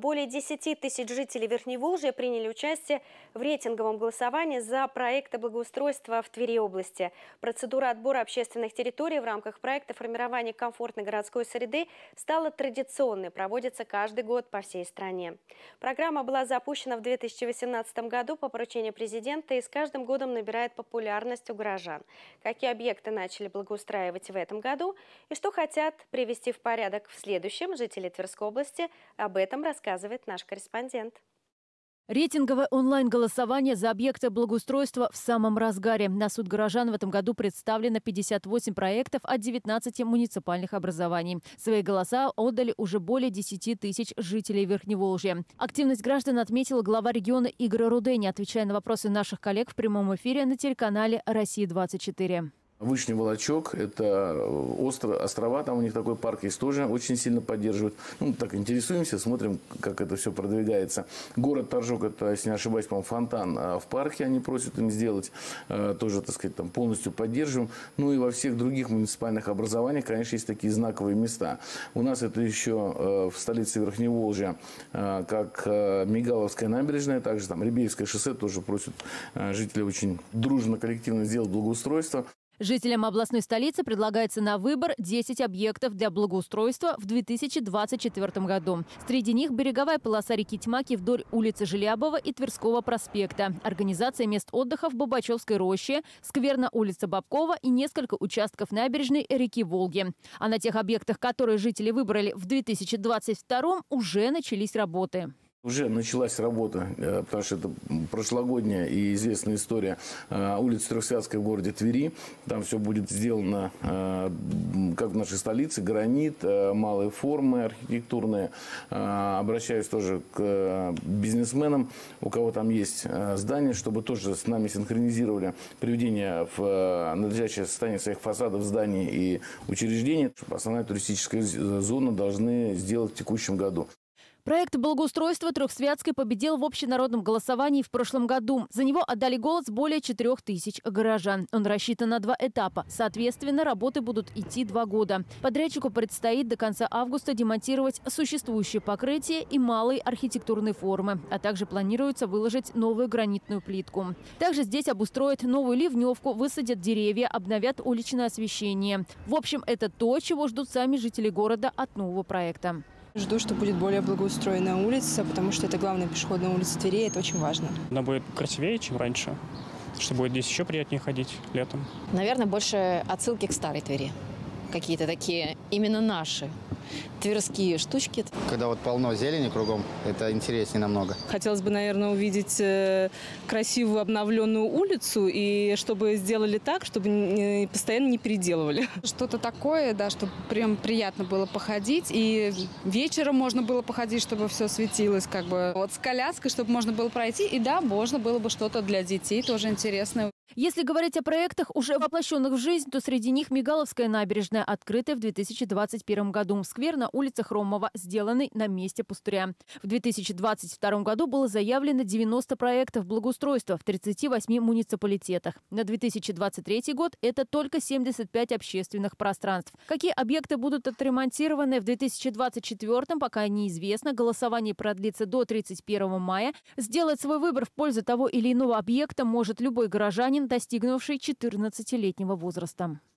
Более 10 тысяч жителей Верхневолжья приняли участие в рейтинговом голосовании за проекты благоустройства в Твери области. Процедура отбора общественных территорий в рамках проекта формирования комфортной городской среды стала традиционной, проводится каждый год по всей стране. Программа была запущена в 2018 году по поручению президента и с каждым годом набирает популярность у горожан. Какие объекты начали благоустраивать в этом году и что хотят привести в порядок в следующем жители Тверской области, об этом рассказывает наш корреспондент. Рейтинговое онлайн-голосование за объекты благоустройства в самом разгаре. На суд горожан в этом году представлено 58 проектов от 19 муниципальных образований. Свои голоса отдали уже более 10 тысяч жителей Верхневолжья. Активность граждан отметила глава региона Игорь Рудень, отвечая на вопросы наших коллег в прямом эфире на телеканале «Россия-24». Вышний Волочок, это острова, там у них такой парк есть, тоже очень сильно поддерживают. Ну, так интересуемся, смотрим, как это все продвигается. Город Торжок, это, если не ошибаюсь, по-моему, фонтан в парке они просят им сделать. Тоже, так сказать, там полностью поддерживаем. Ну и во всех других муниципальных образованиях, конечно, есть такие знаковые места. У нас это еще в столице Верхневолжья, как Мигаловская набережная, также там Рябеевское шоссе тоже просят жители очень дружно, коллективно сделать благоустройство. Жителям областной столицы предлагается на выбор 10 объектов для благоустройства в 2024 году. Среди них береговая полоса реки Тьмаки вдоль улицы Желябова и Тверского проспекта, организация мест отдыха в Бабачевской роще, сквер на улице Бабкова и несколько участков набережной реки Волги. А на тех объектах, которые жители выбрали в 2022, уже начались работы. Уже началась работа, потому что это прошлогодняя и известная история улицы Трехсвятской в городе Твери. Там все будет сделано, как в нашей столице, гранит, малые формы архитектурные. Обращаюсь тоже к бизнесменам, у кого там есть здание, чтобы тоже с нами синхронизировали приведение в надлежащее состояние своих фасадов зданий и учреждений. Основная туристическая зона должны сделать в текущем году. Проект благоустройства Трехсвятской победил в общенародном голосовании в прошлом году. За него отдали голос более 4 тысяч горожан. Он рассчитан на 2 этапа. Соответственно, работы будут идти 2 года. Подрядчику предстоит до конца августа демонтировать существующее покрытие и малые архитектурные формы. А также планируется выложить новую гранитную плитку. Также здесь обустроят новую ливневку, высадят деревья, обновят уличное освещение. В общем, это то, чего ждут сами жители города от нового проекта. Жду, что будет более благоустроенная улица, потому что это главная пешеходная улица Твери, это очень важно. Она будет красивее, чем раньше, что будет здесь еще приятнее ходить летом. Наверное, больше отсылки к старой Твери. Какие-то такие именно наши тверские штучки. Когда вот полно зелени кругом, это интереснее намного. Хотелось бы, наверное, увидеть красивую обновленную улицу и чтобы сделали так, чтобы постоянно не переделывали. Что-то такое, да, чтобы прям приятно было походить. И вечером можно было походить, чтобы все светилось, как бы. Вот с коляской, чтобы можно было пройти. И да, можно было бы что-то для детей тоже интересное. Если говорить о проектах, уже воплощенных в жизнь, то среди них Мигаловская набережная, открытая в 2021 году. Сквер на улице Хромова, сделанный на месте пустыря. В 2022 году было заявлено 90 проектов благоустройства в 38 муниципалитетах. На 2023 год это только 75 общественных пространств. Какие объекты будут отремонтированы в 2024, пока неизвестно. Голосование продлится до 31 мая. Сделать свой выбор в пользу того или иного объекта может любой горожанин, достигнувший 14-летнего возраста.